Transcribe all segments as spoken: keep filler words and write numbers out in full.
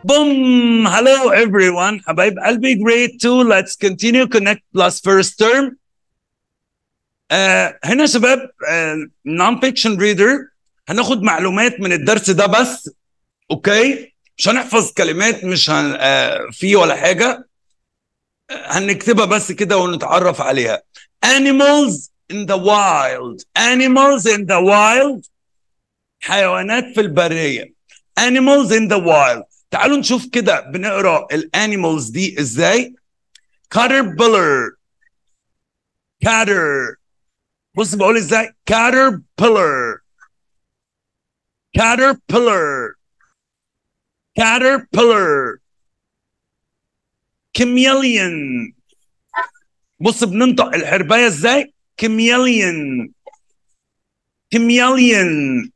Boom! Hello everyone. حبايب قلبي grade two. Let's continue connect plus first term. آه هنا شباب آه non-fiction reader. هناخد معلومات من الدرس ده بس. اوكي؟ مش هنحفظ كلمات، مش هن آه فيه ولا حاجة. آه هنكتبها بس كده ونتعرف عليها. Animals in the wild. Animals in the wild. حيوانات في البرية. Animals in the wild. تعالوا نشوف كده بنقرا الانيمالز دي ازاي. caterpillar cater بص بقول ازاي caterpillar caterpillar caterpillar chameleon بص بننطق الحربايه ازاي chameleon chameleon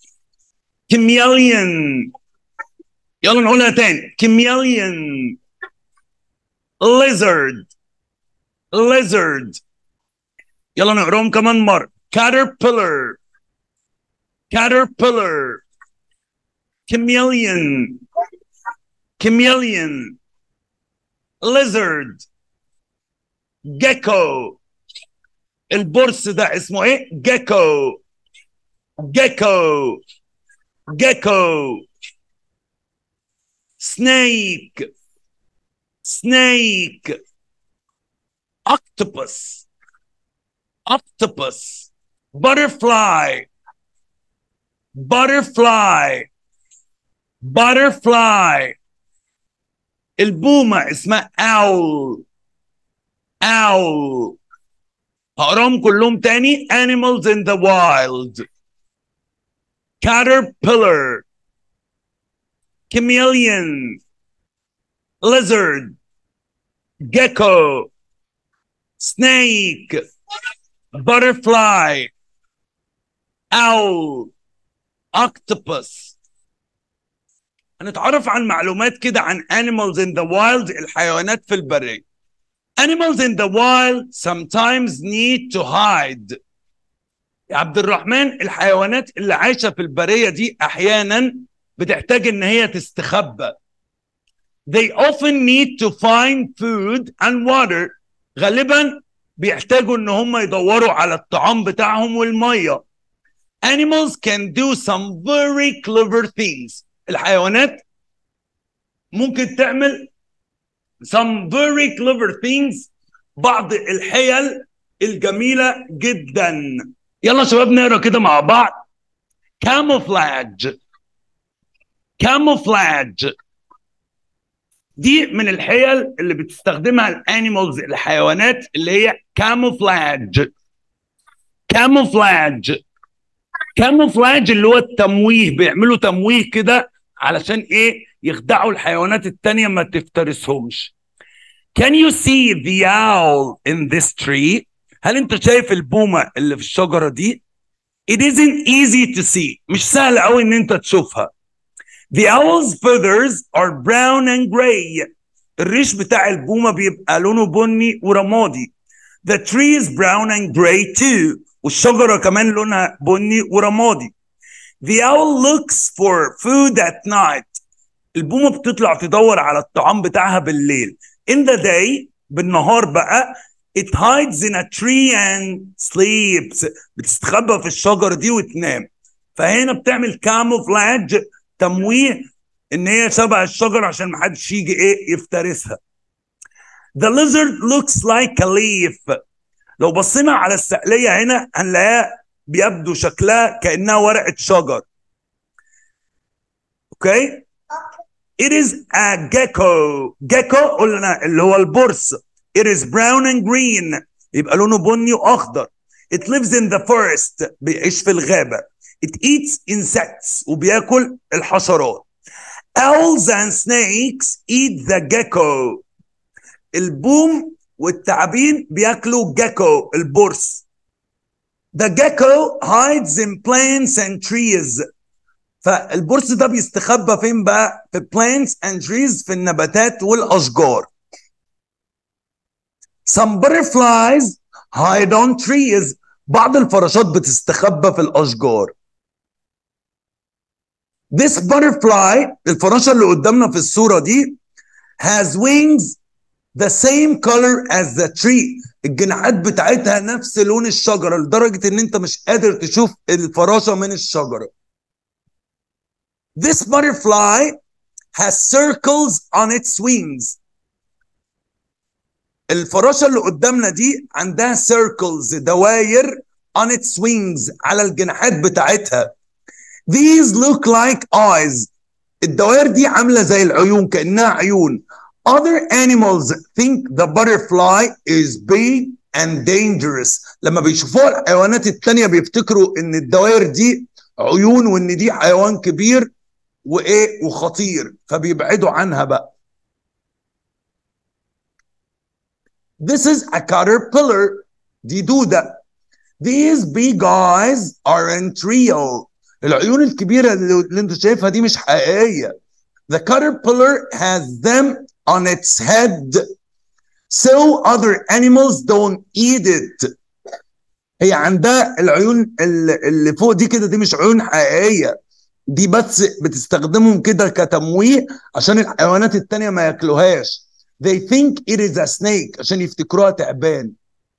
chameleon يلا نقولها تاني chameleon lizard lizard يلا نقراهم كمان مرة. caterpillar caterpillar chameleon chameleon lizard gecko. البرص ده اسمه ايه؟ gecko gecko gecko snake snake octopus octopus butterfly butterfly butterfly البومة اسمها owl owl. هقراهم كلهم تاني. animals in the wild caterpillar chameleon lizard gecko snake butterfly owl octopus. هنتعرف عن معلومات كده عن animals in the wild الحيوانات في البرية. animals in the wild sometimes need to hide. يا عبد الرحمن الحيوانات اللي عايشة في البرية دي أحيانا بتحتاج إن هي تستخبى. they often need to find food and water. غالبا بيحتاجوا إن هم يدوروا على الطعام بتاعهم والمية. animals can do some very clever things. الحيوانات ممكن تعمل some very clever things. بعض الحيل الجميلة جدا. يلا شباب نقرأ كده مع بعض. camouflage camouflage دي من الحيل اللي بتستخدمها الانيمالز الحيوانات اللي هي camouflage camouflage camouflage اللي هو التمويه. بيعملوا تمويه كده علشان ايه؟ يخدعوا الحيوانات التانية ما تفترسهمش. Can you see the owl in this tree? هل انت شايف البومة اللي في الشجرة دي؟ It isn't easy to see. مش سهل قوي ان انت تشوفها. The owl's feathers are brown and gray. الريش بتاع البومة بيبقى لونه بني ورمادي. The tree is brown and gray too. والشجرة كمان لونها بني ورمادي. The owl looks for food at night. البومة بتطلع تدور على الطعام بتاعها بالليل. In the day بالنهار بقى it hides in a tree and sleeps. بتستخبى في الشجرة دي وتنام. فهنا بتعمل camouflage تمويه ان هي شبه الشجر عشان محدش يجي ايه يفترسها. The lizard looks like a leaf. لو بصينا على السقلية هنا هنلاقيها بيبدو شكلها كأنها ورقة شجر. اوكي؟ It is a gecko. gecko قلنا اللي هو البرص. It is brown and green. يبقى لونه بني وأخضر. It lives in the forest. بيعيش في الغابة. It eats insects. وبياكل الحشرات. Owls and snakes eat the gecko. البوم والتعابين بياكلوا gecko البرص. The gecko hides in plants and trees. فالبرص ده بيستخبى فين بقى؟ في plants and trees في النباتات والأشجار. Some butterflies hide on trees. بعض الفراشات بتستخبى في الأشجار. This butterfly الفراشة اللي قدامنا في الصورة دي has wings the same color as the tree. الجناحات بتاعتها نفس لون الشجرة لدرجة ان انت مش قادر تشوف الفراشة من الشجرة. This butterfly has circles on its wings. الفراشة اللي قدامنا دي عندها circles دواير on its wings على الجناحات بتاعتها. These look like eyes. الدوائر دي عاملة زي العيون كأنها عيون. Other animals think the butterfly is big and dangerous. لما بيشوفوها الحيوانات التانية بيفتكروا ان الدوائر دي عيون وان دي حيوان كبير وايه وخطير فبيبعدوا عنها بقى. This is a caterpillar. دي دودة. These big eyes aren't real. العيون الكبيرة اللي انت شايفها دي مش حقيقية. The caterpillar has them on its head so other animals don't eat it. هي عندها العيون اللي فوق دي كده دي مش عيون حقيقية. دي بس بتستخدمهم كده كتمويه عشان الحيوانات التانية ما ياكلوهاش. They think it is a snake عشان يفتكروها تعبان.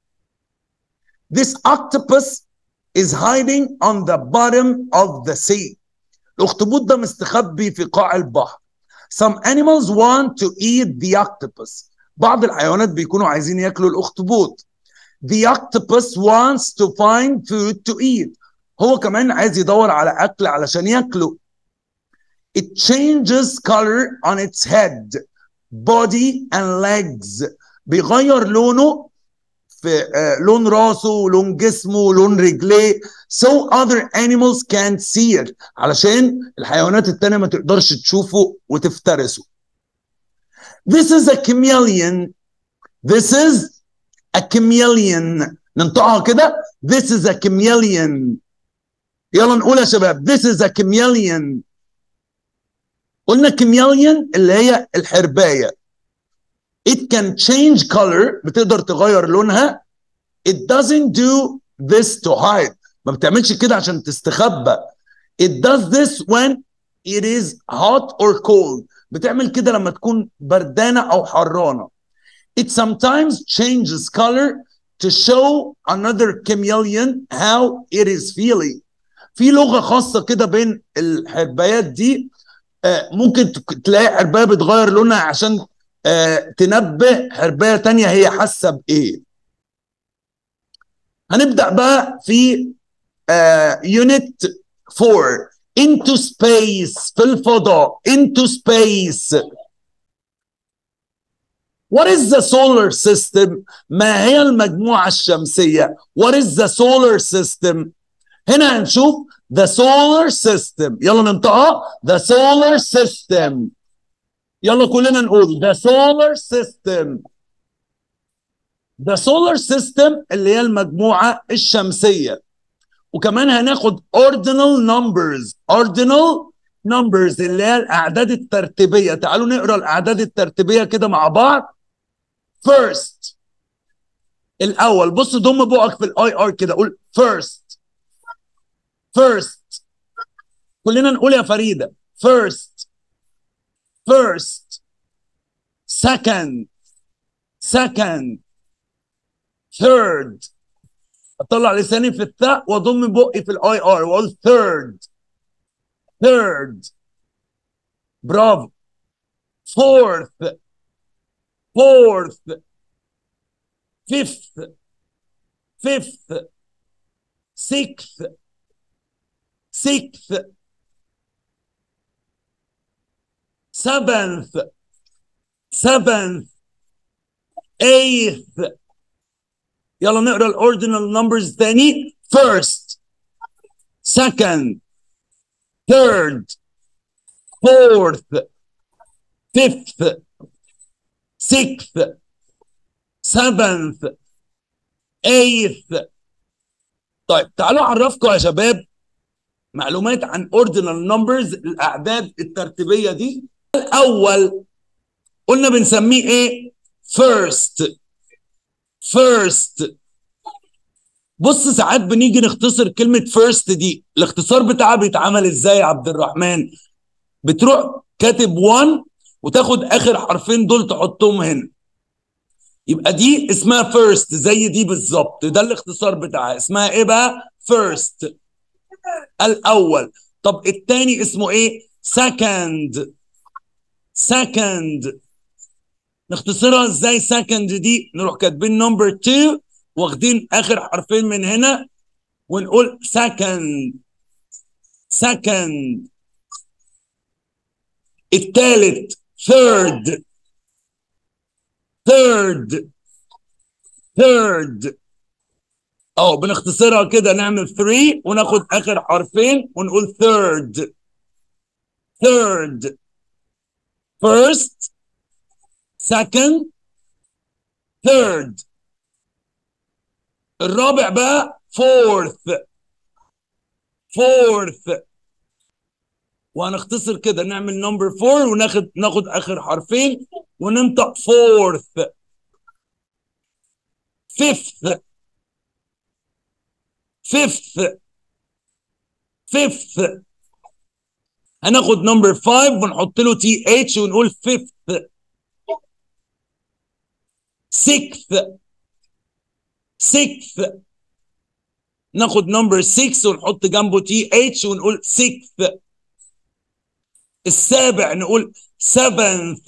This octopus is hiding on the bottom of the sea. الأخطبوط ده مستخبي في قاع البحر. Some animals want to eat the octopus. بعض الحيوانات بيكونوا عايزين ياكلوا الأخطبوط. The octopus wants to find food to eat. هو كمان عايز يدور على أكل علشان ياكله. It changes color on its head, body and legs. بيغير لونه في لون راسه ولون جسمه ولون رجليه so other animals can't see it علشان الحيوانات التانية ما تقدرش تشوفه وتفترسه. This is a chameleon. This is a chameleon. ننطقها كده. This is a chameleon. يلا نقول يا شباب. This is a chameleon. قلنا chameleon اللي هي الحرباية. It can change color. بتقدر تغير لونها. It doesn't do this to hide. ما بتعملش كده عشان تستخبى. It does this when it is hot or cold. بتعمل كده لما تكون بردانة أو حرانة. It sometimes changes color to show another chameleon how it is feeling. في لغة خاصة كده بين الحربايات دي. آه ممكن تلاقي حرباية بتغير لونها عشان آه تنبه حرباية تانية هي حاسة بإيه. هنبدأ بقى في آه unit four into space. في الفضاء. into space. What is the solar system? ما هي المجموعة الشمسية؟ What is the solar system? هنا هنشوف the solar system. يلا ننطقها. the solar system. يلا كلنا نقول the solar system. the solar system اللي هي المجموعة الشمسية. وكمان هناخد ordinal numbers. ordinal numbers اللي هي الأعداد الترتيبية. تعالوا نقرأ الأعداد الترتيبية كده مع بعض. first. الأول. بص ضم بقك في الاي ار كده. قول first. first. كلنا نقول يا فريدة. first. first. second. second. third. اطلع لساني في الثاء واضم بقي في الاي ار واقول third. third. برافو. fourth. fourth. fifth. fifth. sixth. sixth. seventh. seventh. eighth. يلا نقرا الاوردينال نمبرز تاني. first. second. third. fourth. fifth. sixth. seventh. eighth. طيب تعالوا اعرفكم يا شباب معلومات عن اوردينال نمبرز الاعداد الترتيبيه دي. الاول قلنا بنسميه ايه؟ first. first. بص ساعات بنيجي نختصر كلمة فيرست دي، الاختصار بتاعها بيتعمل ازاي يا عبد الرحمن؟ بتروح كاتب واحد وتاخد اخر حرفين دول تحطهم هنا، يبقى دي اسمها فيرست زي دي بالظبط، ده الاختصار بتاعها. اسمها ايه بقى؟ فيرست، الاول. طب التاني اسمه ايه؟ سكند. سكند نختصرها ازاي سكند دي؟ نروح كاتبين نمبر اتنين واخدين اخر حرفين من هنا ونقول سكند. سكند. التالت ثيرد. ثيرد. ثيرد اه بنختصرها كده، نعمل تلاتة وناخد اخر حرفين ونقول ثيرد. ثيرد. فيرست. سكند. ثيرد. الرابع بقى فورث. فورث وهنختصر كده، نعمل نمبر اربعة وناخد ناخد اخر حرفين وننطق فورث. فيفث. فيفث. فيفث هناخد نمبر خمسة ونحط له تي اتش ونقول فيفث. سيكث. سيكث ناخد نمبر ستة ونحط جنبه تي اتش ونقول سيكث. السابع نقول سفنث.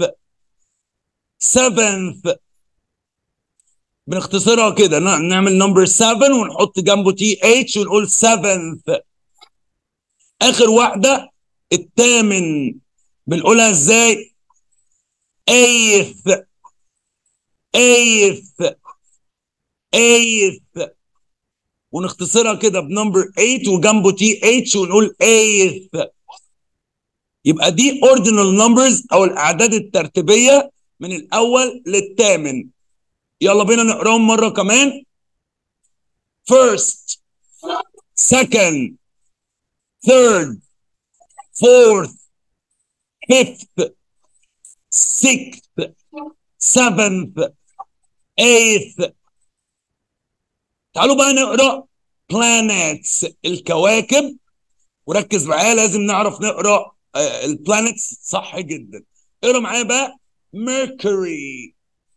سفنث بنختصرها كده، نعمل نمبر سبعة ونحط جنبه تي اتش ونقول سفنث. اخر واحده الثامن بنقولها ازاي؟ eighth. eighth. eighth ونختصرها كده بنمبر تمانية وجنبه تي اتش ونقول eighth. يبقى دي اوردينال نمبرز او الاعداد الترتيبيه من الاول للثامن. يلا بينا نقراهم مره كمان. first. second. third. fourth. fifth. sixth. seventh. eighth. تعالوا بقى نقرا planets الكواكب، وركز معايا لازم نعرف نقرا البلانتس صح جدا. اقرا معايا بقى. Mercury.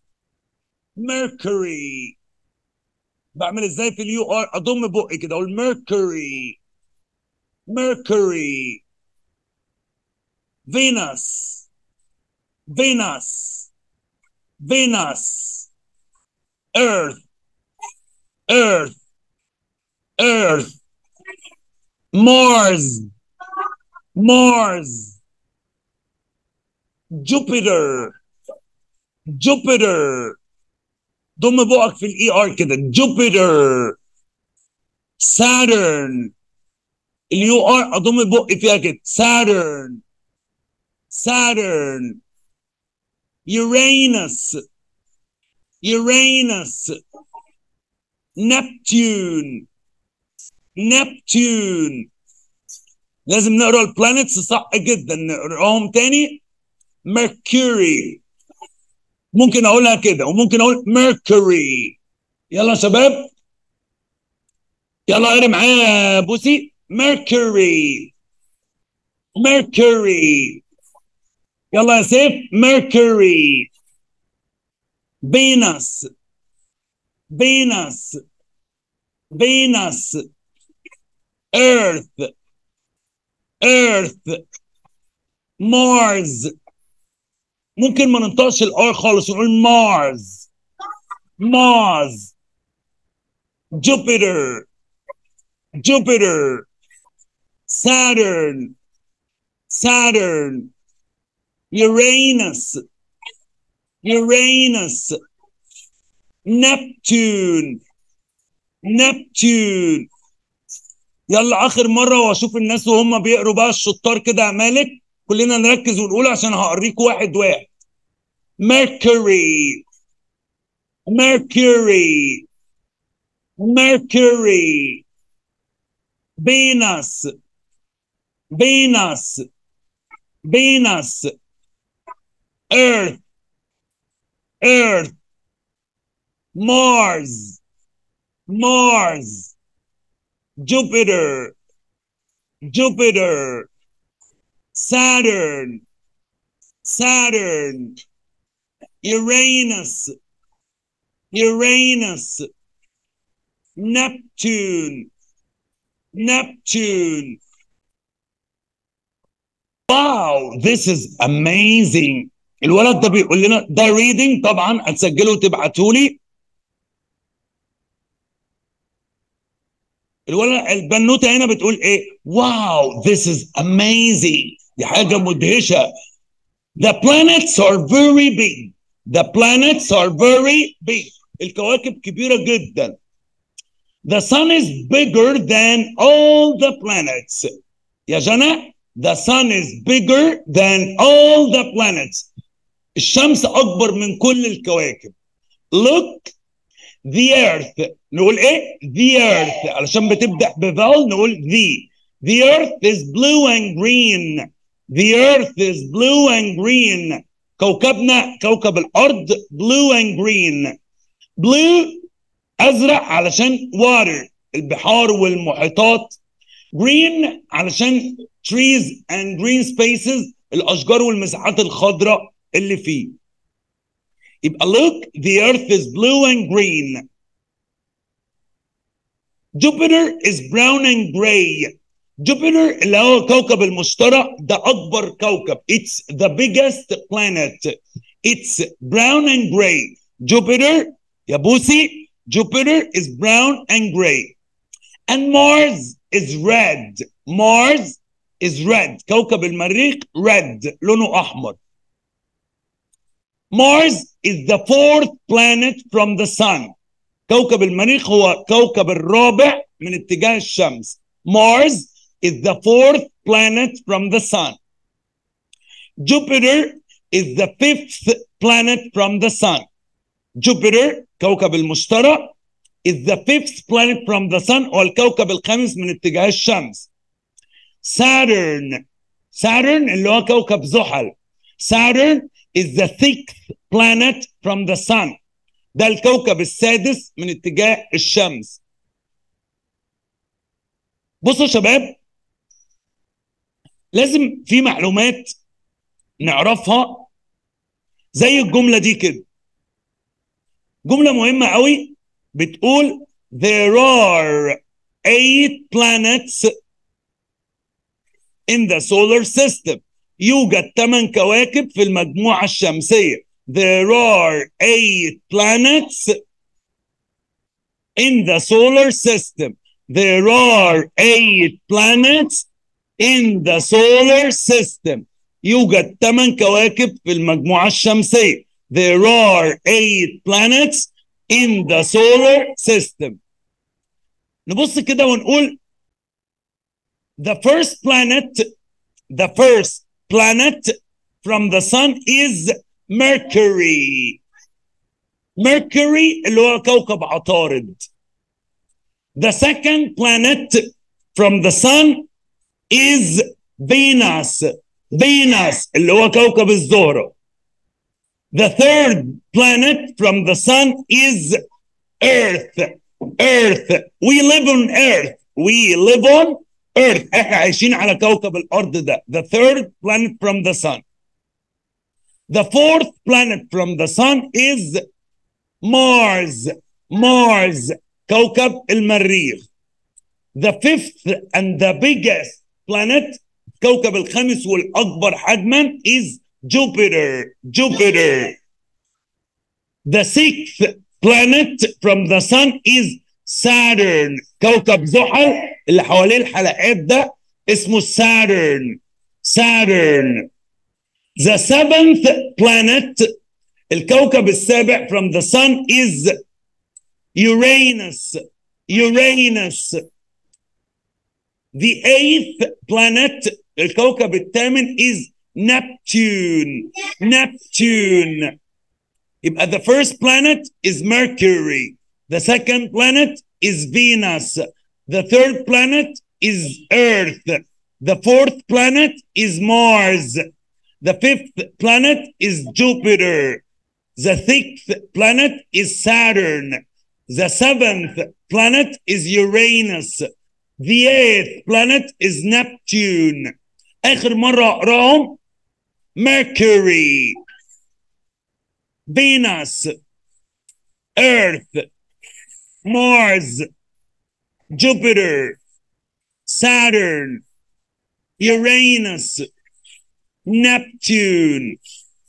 Mercury بعمل ازاي في اليو ار؟ اضم بقي كده اقول Mercury. Mercury. Venus. Venus. Venus. Earth. Earth. Earth. Mars. Mars. Jupiter. Jupiter ضم بقك في الاي ار كده. Jupiter. Saturn. اليو ار اضم بقي فيها كده. Saturn. Saturn. Uranus. Uranus. Neptune. Neptune لازم نقرا البلانيتس صح جدا، نقراهم تاني. Mercury ممكن اقولها كده وممكن اقول Mercury. يلا يا شباب يلا قري معايا يا بوسي. Mercury. Mercury. يلا يا سيف. Mercury. Venus. Venus. Venus. Earth. Earth. Mars ممكن ما ننطقش الار خالص ونقول Mars. Mars. Jupiter. Jupiter. Saturn. Saturn. Uranus. Uranus. Neptune. Neptune. يلا اخر مره واشوف الناس وهم بيقروا بقى الشطار كده يا مالك، كلنا نركز ونقول عشان هقريك واحد واحد. Mercury. Mercury. Mercury. Venus. Venus. Venus. Earth. Earth. Mars. Mars, Jupiter, Jupiter, Saturn, Saturn, Uranus, Uranus, Neptune, Neptune. Wow, this is amazing. الولد ده بيقول لنا ده reading، طبعا هتسجله وتبعته لي. الولد البنوته هنا بتقول ايه؟ واو this is amazing، دي حاجه مدهشه. The planets are very big. The planets are very big. الكواكب كبيره جدا. The sun is bigger than all the planets. يا جنى the sun is bigger than all the planets. الشمس أكبر من كل الكواكب. Look the earth. نقول إيه؟ The earth. علشان بتبدأ بفاول نقول the. The earth is blue and green. The earth is blue and green. كوكبنا كوكب الأرض blue and green. Blue أزرق علشان water البحار والمحيطات. Green علشان trees and green spaces الأشجار والمساحات الخضراء اللي فيه. يبقى look the earth is blue and green. Jupiter is brown and gray. Jupiter اللي هو كوكب المشتري ده أكبر كوكب. It's the biggest planet. It's brown and gray. Jupiter يا بوسي Jupiter is brown and gray. And Mars is red. Mars is red. كوكب المريخ red لونه أحمر. Mars is the fourth planet from the sun. كوكب المريخ هو كوكب الرابع من اتجاه الشمس. Mars is the fourth planet from the sun. Jupiter is the fifth planet from the sun. Jupiter كوكب المشتري is the fifth planet from the sun هو الكوكب الخامس من اتجاه الشمس. Saturn Saturn اللي هو كوكب زحل. Saturn is the sixth planet from the sun. ده الكوكب السادس من اتجاه الشمس. بصوا يا شباب لازم في معلومات نعرفها زي الجملة دي كده. جملة مهمة قوي بتقول there are eight planets in the solar system. يوجد ثمان كواكب في المجموعة الشمسية. There are eight planets in the solar system. There are eight planets in the solar system. يوجد ثمان كواكب في المجموعة الشمسية. There are eight planets in the solar system. نبص كده ونقول the first planet the first planet from the sun is Mercury. Mercury اللي هو كوكب عطارد. The second planet from the sun is Venus. Venus اللي هو كوكب الزهرة. The third planet from the sun is Earth. Earth. We live on Earth. We live on Earth. احنا عايشين على كوكب الأرض ده. The third planet from the sun. The fourth planet from the sun is Mars. Mars. كوكب المريخ. The fifth and the biggest planet كوكب الخامس والأكبر حجما is Jupiter. Jupiter. The sixth planet from the sun is Saturn. كوكب زحل اللي حواليه الحلقات ده اسمه Saturn. Saturn. The seventh planet الكوكب السابع from the sun is Uranus. Uranus. The eighth planet الكوكب الثامن is Neptune. Neptune. يبقى the first planet is Mercury. The second planet is Venus. The third planet is Earth. The fourth planet is Mars. The fifth planet is Jupiter. The sixth planet is Saturn. The seventh planet is Uranus. The eighth planet is Neptune. آخر مرة أقراهم: Mercury, Venus, Earth, Mars, Jupiter, Saturn, Uranus, Neptune.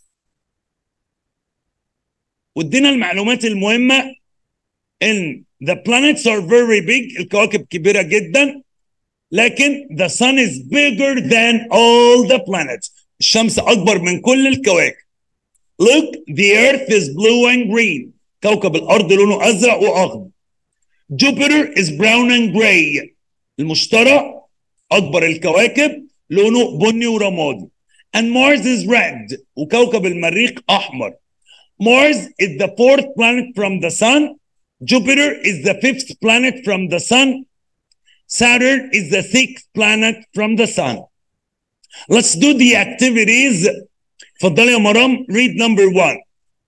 ودينا المعلومات المهمة إن the planets are very big، الكواكب كبيرة جدا، لكن the sun is bigger than all the planets، الشمس أكبر من كل الكواكب. Look, the earth is blue and green، كوكب الأرض لونه أزرق وأخضر. Jupiter is brown and gray، المشتري أكبر الكواكب لونه بني ورمادي. And Mars is red، وكوكب المريخ أحمر. Mars is the fourth planet from the sun. Jupiter is the fifth planet from the sun. Saturn is the sixth planet from the sun. Let's do the activities. اتفضلي يا مرام. Read number one.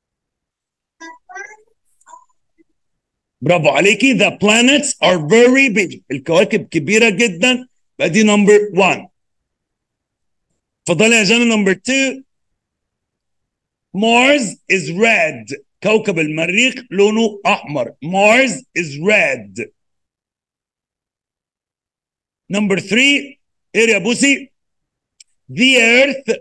برافو عليكي. The planets are very big. الكواكب كبيرة جدا. بقى دي number one. اتفضلي يا جانا. number two. Mars is red. كوكب المريخ لونه أحمر. Mars is red. Number three. إيه يا بوسي؟ The earth.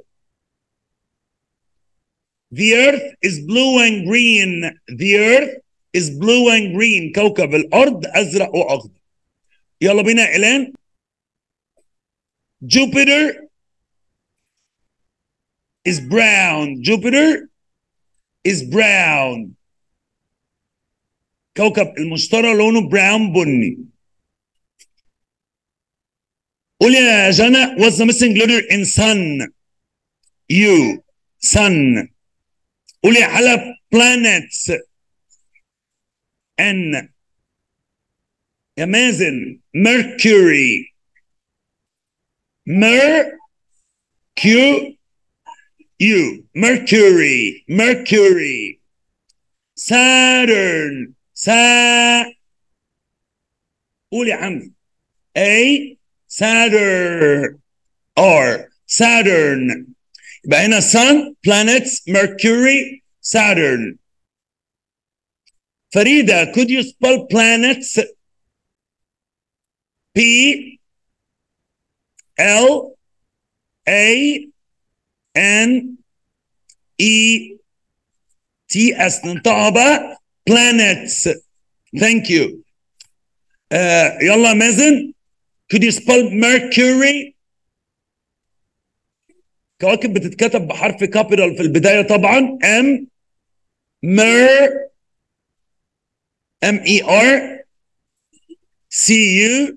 The earth is blue and green. The earth is blue and green. كوكب الأرض أزرق وأخضر. يلا بينا يا إيلان. Jupiter is brown. Jupiter is brown. كوكب المشتري لونه brown بني. قول يا جنى. What's the missing letter in sun? U. Sun. قول يا حلا. planets. N. يا مازن. Mercury. Mer. Q. U. Mercury. Mercury. Saturn. Sa. قول يا حمزة. A. Saturn. R. Saturn. يبقى هنا sun, planets, Mercury, Saturn. فريدة, could you spell planets? P L A N E T S. ننطقها بقى planets. Thank you. uh, يلا مازن. Could you spell Mercury? كواكب بتتكتب بحرف كابيتال في البداية طبعا. M. Mer. M E R. C U.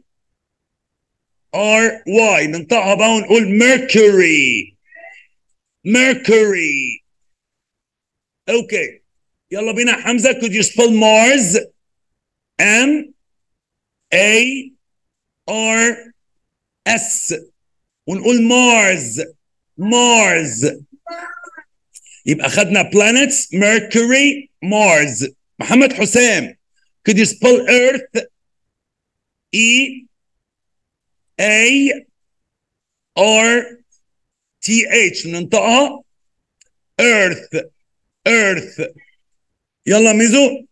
R Y. ننطقها بقى ونقول Mercury. Mercury. Okay. يلا بينا حمزة. Could you spell Mars? M A R S. ونقول Mars. Mars. يبقى خدنا planets, Mercury, Mars. محمد حسام. Could you spell Earth? E A R T H. ننطقها Earth. Earth. يلا ميزو.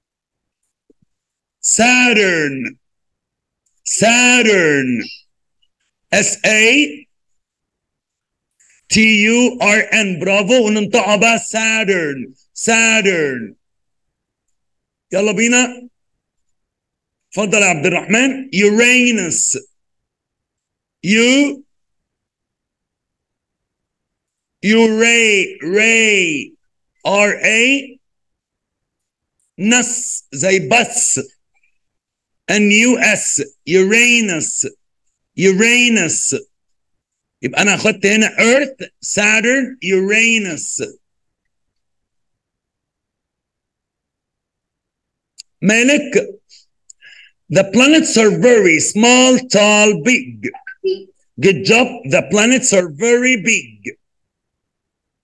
Saturn. Saturn. S A T U R N. برافو. وننطقها بقى Saturn. Saturn. يلا بينا. اتفضل يا عبد الرحمن. Uranus. U. Uray. Ray. R A. نس زي بس. N U S. Uranus. Uranus. يبقى أنا أخدت هنا Earth, Saturn, Uranus. مالك. The planets are very small, tall, big. Good job. The planets are very big.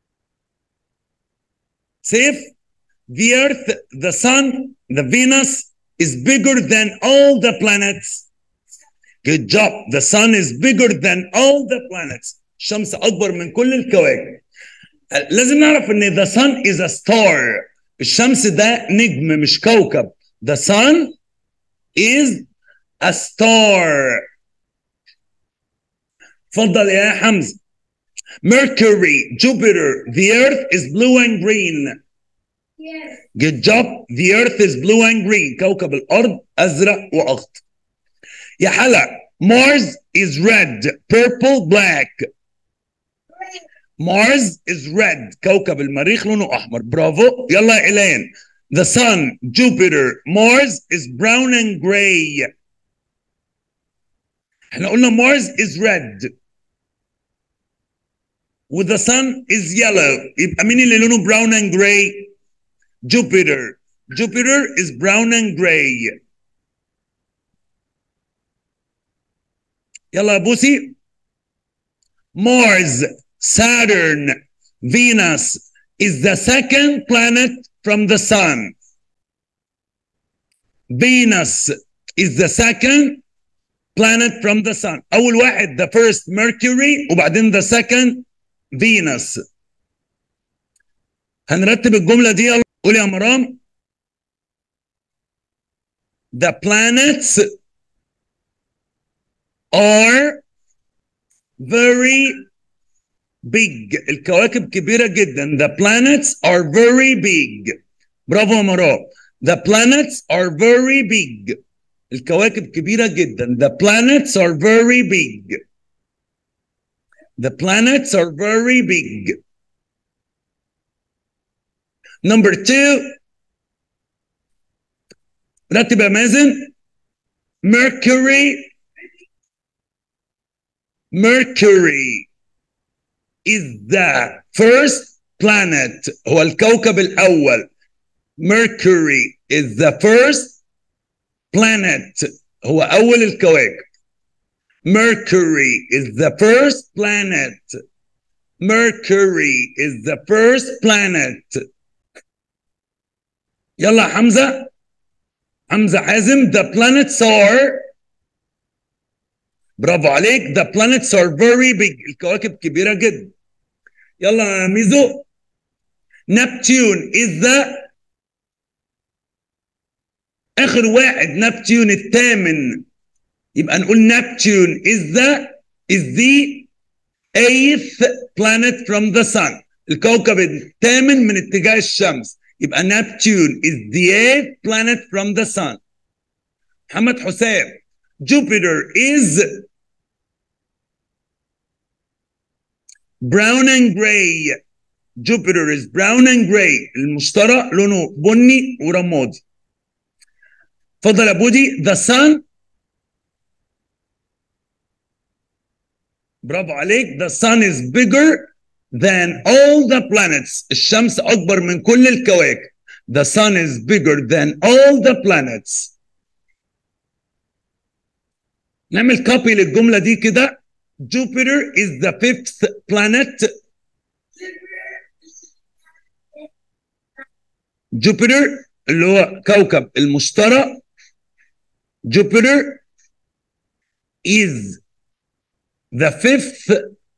Safe. The Earth, the Sun, the Venus, is bigger than all the planets. Good job. The sun is bigger than all the planets. الشمس أكبر من كل الكواكب. لازم نعرف إن the sun is a star. الشمس ده نجم مش كوكب. The sun is a star. اتفضل يا حمزة. Mercury, Jupiter, the earth is blue and green. Yes. Good job. The earth is blue and green. كوكب الأرض أزرق وأخضر. يا حلا. Mars is red, purple, black. Red. Mars is red. كوكب المريخ لونه أحمر. برافو. يلا يا إيلان. The sun, Jupiter, Mars is brown and gray. احنا قلنا Mars is red. with the sun is yellow. يبقى مين اللي لونه brown and gray؟ Jupiter. Jupiter is brown and gray. يلا يا بوسي. Mars, Saturn, Venus is the second planet from the sun. Venus is the second planet from the sun. أول واحد the first Mercury وبعدين the second Venus. هنرتب الجملة دي. يلا قول يا مرام. The planets are very big. الكواكب كبيرة جدا. The planets are very big. برافو يا مرام. The planets are very big. الكواكب كبيرة جدا. The planets are very big. The planets are very big. Number two. رتب يا مازن. Mercury. Mercury is the first planet. هو الكوكب الأول. Mercury is the first planet. هو أول الكواكب. Mercury is the first planet. Mercury is the first planet. يلا حمزة. حمزة حازم. The planets are. برافو عليك. The planets are very big. الكواكب كبيرة جدا. يلا ميزو. Neptune is the. آخر واحد نبتون الثامن. يبقى نقول Neptune is the is the eighth planet from the sun. الكوكب الثامن من اتجاه الشمس. يبقى Neptune is the eighth planet from the sun. محمد حسام. Jupiter is brown and gray. Jupiter is brown and gray. المشتري لونه بني ورمادي. اتفضل يا بودي. The sun. برافو عليك. The sun is bigger than all the planets. الشمس أكبر من كل الكواكب. The sun is bigger than all the planets. نعمل كوبي للجملة دي كده. Jupiter is the fifth planet. Jupiter اللي هو كوكب المشتري. Jupiter is the fifth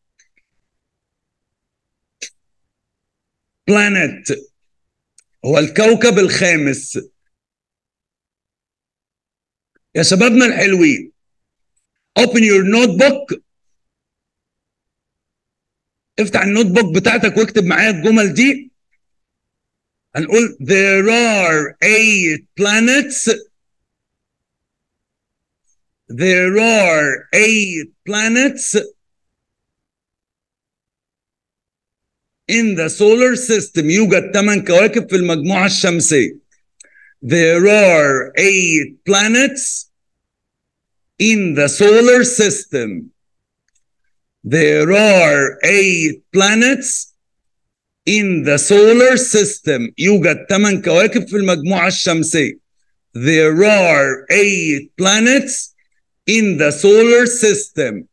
planet. هو الكوكب الخامس. يا شبابنا الحلوين. Open your notebook. افتح النوت بوك بتاعتك واكتب معايا الجمل دي. هنقول there are eight planets. There are eight planets in the solar system. يوجد ثمان كواكب في المجموعة الشمسية. There are eight planets in the solar system. There are eight planets in the solar system. يوجد ثمان كواكب في المجموعة الشمسية. There are eight planets in the solar system.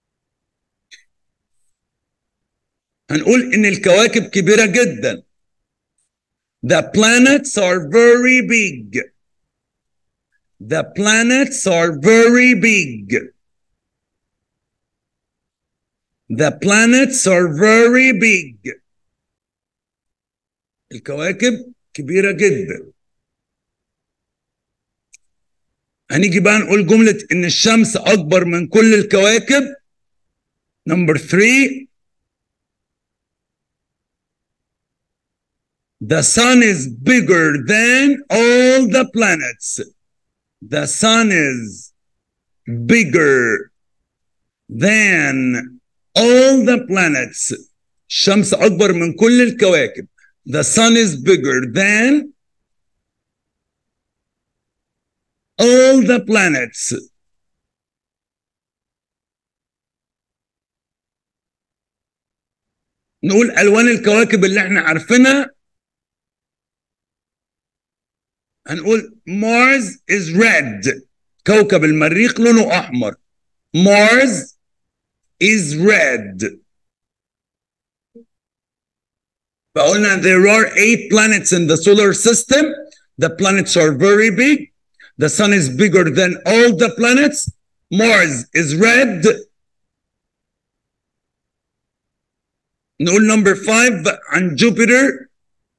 هنقول إن الكواكب كبيرة جدا. The planets are very big. The planets are very big. The planets are very big. الكواكب كبيرة جدا. هنيجي بقى نقول جملة إن الشمس أكبر من كل الكواكب. Number three. The sun is bigger than all the planets. The sun is bigger than all the planets. الشمس أكبر من كل الكواكب. The sun is bigger than all the planets. نقول ألوان الكواكب اللي احنا عارفينها. هنقول Mars is red. كوكب المريخ لونه أحمر. Mars is red. فقلنا there are eight planets in the solar system. The planets are very big. The sun is bigger than all the planets. Mars is red. نقول number five عن Jupiter.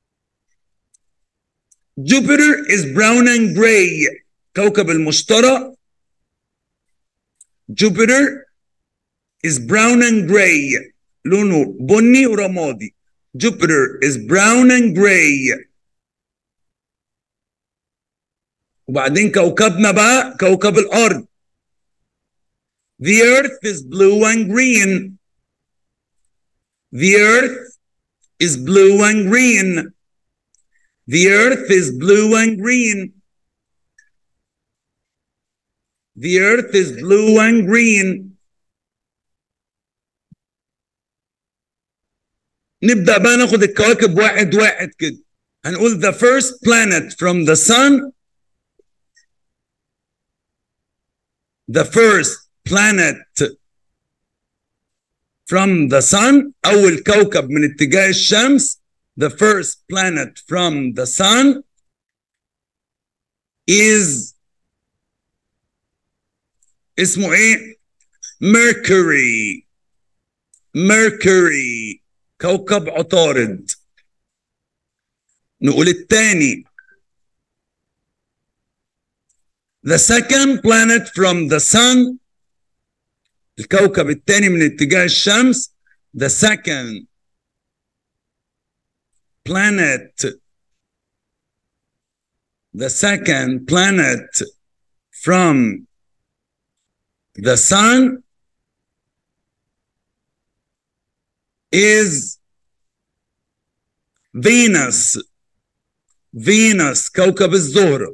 Jupiter is brown and gray. كوكب المشتري. Jupiter is brown and gray. لونه بني ورمادي. Jupiter is brown and gray. وبعدين كوكبنا بقى كوكب الأرض. The earth is blue and green. The earth is blue and green. The earth is blue and green. The earth is blue and green. نبدأ بقى ناخد الكواكب واحد واحد كده. هنقول the first planet from the sun. The first planet from the sun. أول كوكب من اتجاه الشمس. The first planet from the sun is اسمه ايه؟ Mercury. Mercury. كوكب عطارد. نقول الثاني. The second planet from the sun. الكوكب الثاني من اتجاه الشمس. The second planet. The second planet from the sun is Venus. Venus كوكب الزهرة.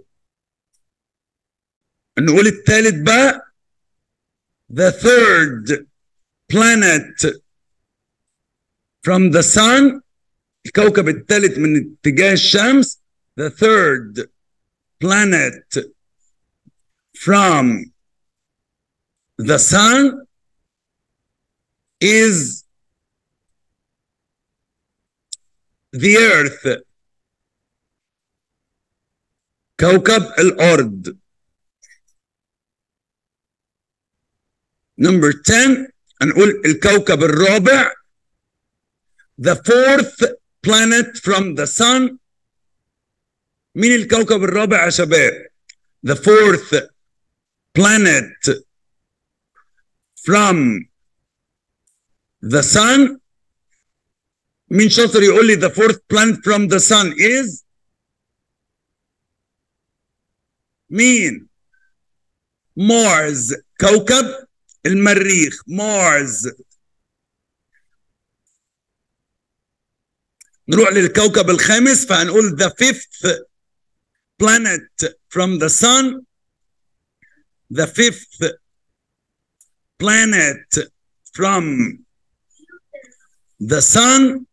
نقول الثالث بقى. The third planet from the sun. الكوكب الثالث من اتجاه الشمس. The third planet from the sun is the earth. كوكب الأرض. Number ten. هنقول الكوكب الرابع. The fourth planet from the sun. مين الكوكب الرابع يا شباب؟ The fourth planet from the sun. مين شاطر يقول لي the fourth planet from the sun is؟ مين؟ Mars. كوكب المريخ. Mars. نروح للكوكب الخامس فهنقول the fifth planet from the sun. The fifth planet from the sun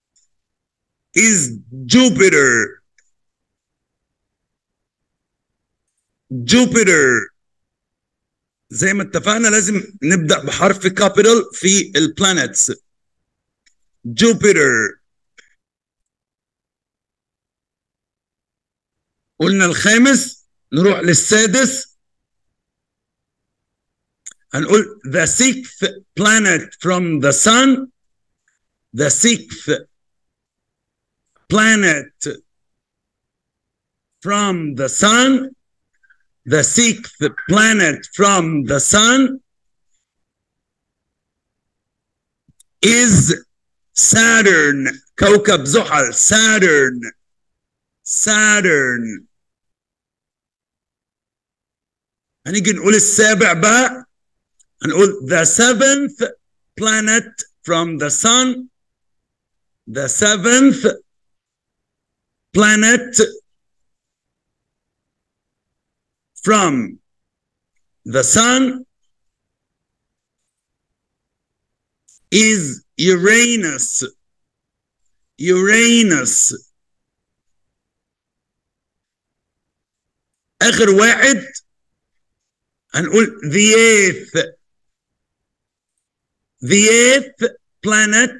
is Jupiter. Jupiter. زي ما اتفقنا لازم نبدأ بحرف capital في البلانتس. Jupiter. قلنا الخامس نروح للسادس. هنقول the sixth planet from the sun. The sixth planet from the sun. The sixth planet from the sun is Saturn. كوكب زحل. Saturn. Saturn. هنيجي نقول السابع بقى. هنقول the seventh planet from the sun. The seventh planet from the sun is Uranus. Uranus. آخر واحد هنقول the eighth. The eighth planet.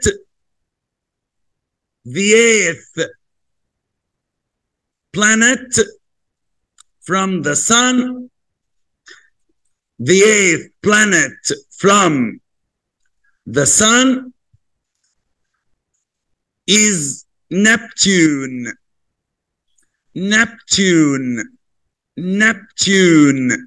The eighth planet from the sun. The eighth planet from the sun is Neptune. Neptune. Neptune.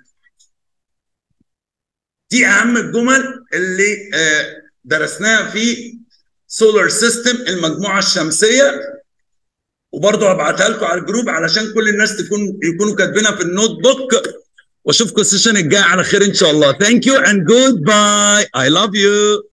دي أهم الجمل اللي درسناها في سولار سيستم المجموعة الشمسية، وبرضه هبعتها لكم على الجروب علشان كل الناس تكون يكونوا كاتبينها في النوت بوك. واشوفكم السيشن الجاي على خير ان شاء الله. Thank you and goodbye. I love you.